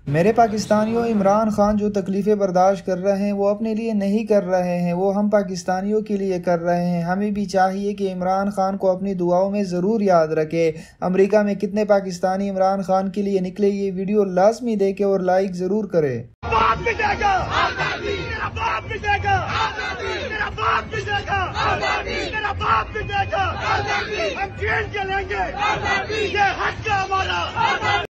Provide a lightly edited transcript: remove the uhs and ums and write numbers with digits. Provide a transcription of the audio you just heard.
मेरे पाकिस्तानियों, इमरान खान जो तकलीफ़ें बर्दाश्त कर रहे हैं वो अपने लिए नहीं कर रहे हैं, वो हम पाकिस्तानियों के लिए कर रहे हैं। हमें भी चाहिए कि इमरान खान को अपनी दुआओं में ज़रूर याद रखें। अमेरिका में कितने पाकिस्तानी इमरान खान के लिए निकले, ये वीडियो लाजमी देखें और लाइक ज़रूर करें। हम जेल चलेंगे, ये हक है हमारा।